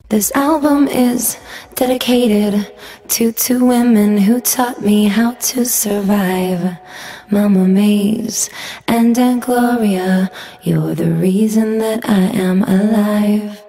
This album is dedicated to two women who taught me how to survive. Mama Maize and Aunt Gloria, you're the reason that I am alive.